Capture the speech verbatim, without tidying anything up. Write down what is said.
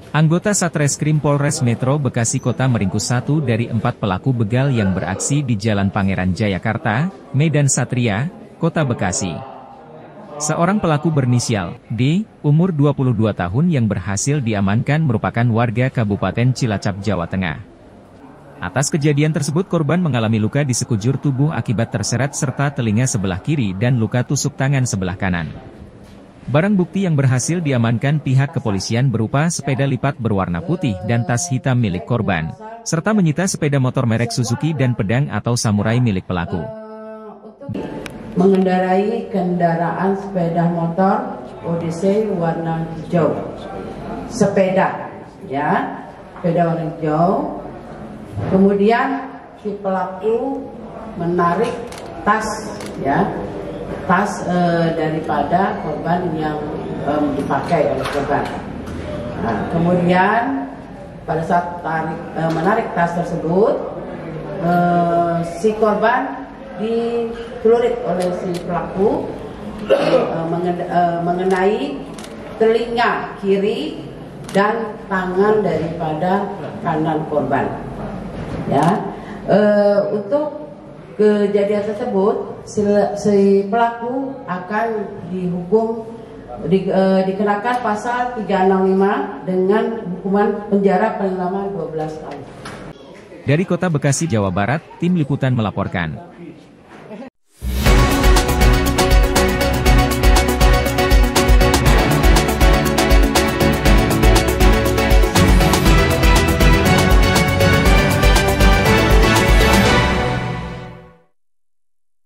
Anggota Satreskrim Polres Metro Bekasi Kota meringkus satu dari empat pelaku begal yang beraksi di Jalan Pangeran Jayakarta, Medan Satria, Kota Bekasi. Seorang pelaku berinisial D, umur dua puluh dua tahun yang berhasil diamankan merupakan warga Kabupaten Cilacap, Jawa Tengah. Atas kejadian tersebut korban mengalami luka di sekujur tubuh akibat terseret serta telinga sebelah kiri dan luka tusuk tangan sebelah kanan. Barang bukti yang berhasil diamankan pihak kepolisian berupa sepeda lipat berwarna putih dan tas hitam milik korban, serta menyita sepeda motor merek Suzuki dan pedang atau samurai milik pelaku. Mengendarai kendaraan sepeda motor Odyssey warna hijau. Sepeda, ya, sepeda warna hijau. Kemudian si pelaku menarik tas, ya. tas e, daripada korban yang e, dipakai oleh korban. Nah, kemudian pada saat tarik, e, menarik tas tersebut, e, si korban ditelurit oleh si pelaku e, mengen, e, mengenai telinga kiri dan tangan daripada kanan korban. Ya, e, untuk kejadian tersebut, si, si pelaku akan dihukum, di, e, dikenakan pasal tiga enam lima dengan hukuman penjara paling lama dua belas tahun. Dari Kota Bekasi, Jawa Barat, Tim Liputan melaporkan.